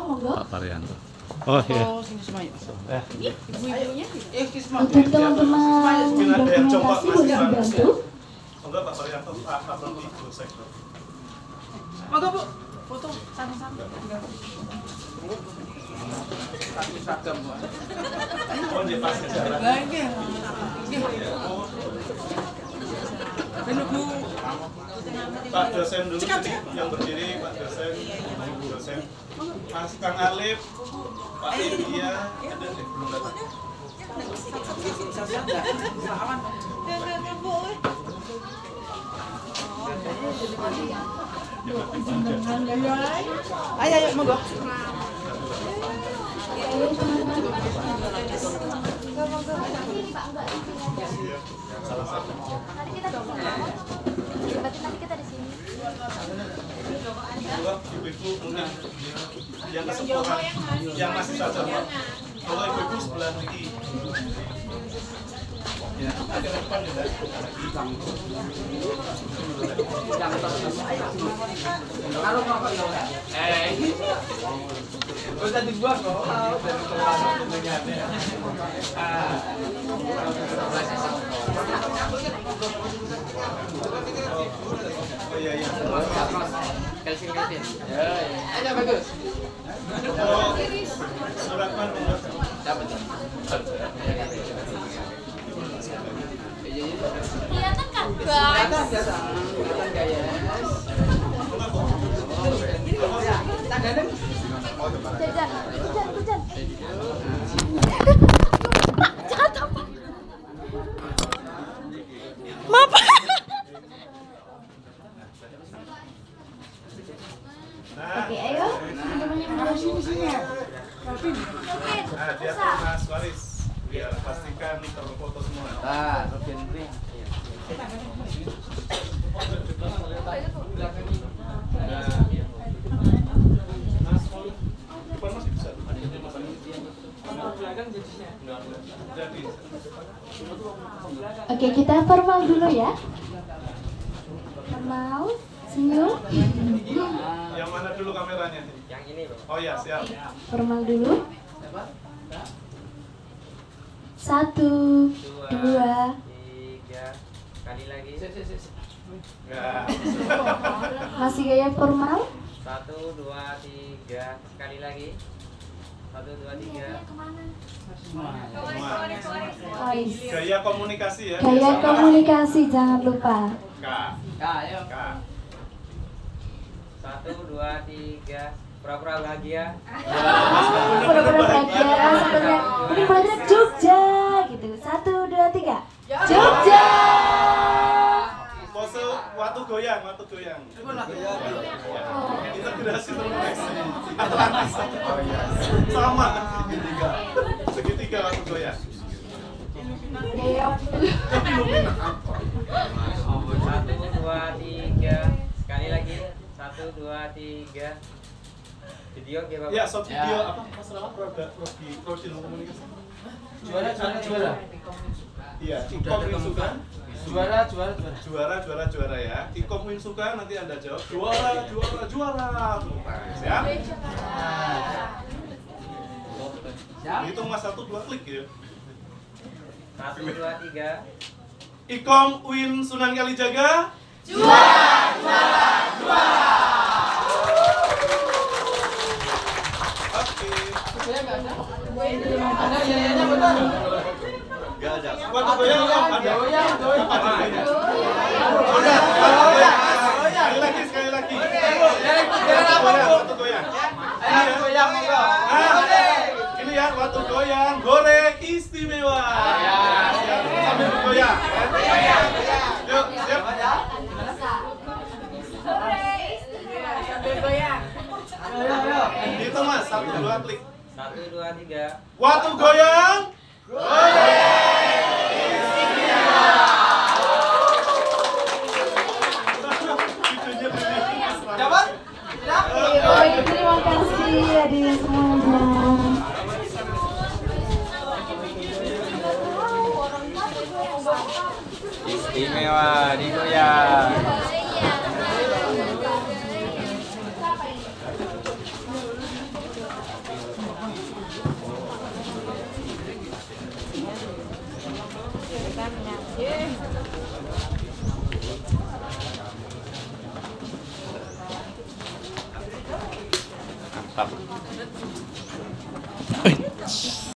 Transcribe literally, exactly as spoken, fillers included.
monggo. Pak Parianto. Oh iya. Ibu-ibunya. Untuk teman-teman dokumentasi boleh dibantu. Monggo Pak Parianto, Pak Prodi, Bu Sektor. Monggo Bu, foto sama-sama. Satu seragam Bu. Oh di pas sejarah. Lah nggih. Nggih. Bu. Pak dosen dulu sini yang berdiri, Pak dosen, Bu dosen. Mas Kang Alif, Pak India, ada deh belum datang. Ayo ayo monggo. Salah satu. Nanti kita di sini. Berarti nanti kita di sini. Kalau ibu-ibu mungkin yang kesepuhan, yang masih saja Pak. Kalau ibu-ibu sebelah kiri. Ya, ada depan juga. Kalau apa ya? Eh. Bisa dibuat kok. Dari kelas dengannya. Ah. Oh iya iya. Kelvin Kelvin. Ya, ya. Ayo bagus. Oh, surat mana? Dapat. Kelihatan kan, Kelihatan, guys? kelihatan. Kelihatan gaya. Tangannya. Jajan, jajan, jajan. Jangan apa? Maaf. Oke, ayo. Teman-teman yang ada sini sini ya. Nah, dia tuh Mas Waris. Biar pastikan terfoto semua. Ah, Robin Ring. Mas, depan masih bisa. Jadi. Oke, kita formal dulu ya. Formal, senyum. Yang mana dulu kameranya? Yang ini, Bang. Oh ya, siap. Formal dulu. Satu, dua, tiga, kali lagi. Enggak. masih gaya formal. Satu, dua, tiga, sekali lagi. Satu, dua, tiga. Ois. Gaya komunikasi ya. Gaya komunikasi jangan lupa. Kak. Kak, ayo. Kak. Satu, dua, tiga. Pura-pura bahagia. Pura-pura bahagia sebenarnya. Ini bahagia Jogja gitu. Satu, dua, tiga. Jogja. Pose waktu goyang, waktu goyang. Integrasi terkoneksi. Atlantis. Sama. Segitiga. Segitiga waktu goyang. Gaya. Satu, dua, tiga. Sekali lagi. Satu, dua, tiga. Video oke, Bapak? Ya, sob video apa? Masalah produk Robi Rodil komunikasi. Juara, juara, juara. Iya, Ikom Winsuka. Juara, juara, juara. Juara, juara, juara ya. Ikom Winsuka nanti Anda jawab. Juara, juara, juara. Siap? Siap. Hitung mas satu dua klik ya. Satu, dua, tiga. Ikom Win Sunan Kalijaga. Juara, juara, juara. Oke. Ada biayanya betul. Enggak ada. Waktu goyang ada. Goyang, goyang. Apa goyang? Udah, goyang. Sekali lagi, sekali lagi. Jangan apa, Bu? Waktu goyang. Ayo goyang, monggo. Nah, ini ya waktu goyang, goreng istimewa. Ya. Sambil goyang. Yuk, siap. Ayo, ayo. Itu mas, satu dua klik. Satu, dua, tiga. Waktu goyang, Dapat? Baik, terima kasih hadirin semuanya. Istimewa, digoyang. Mantap.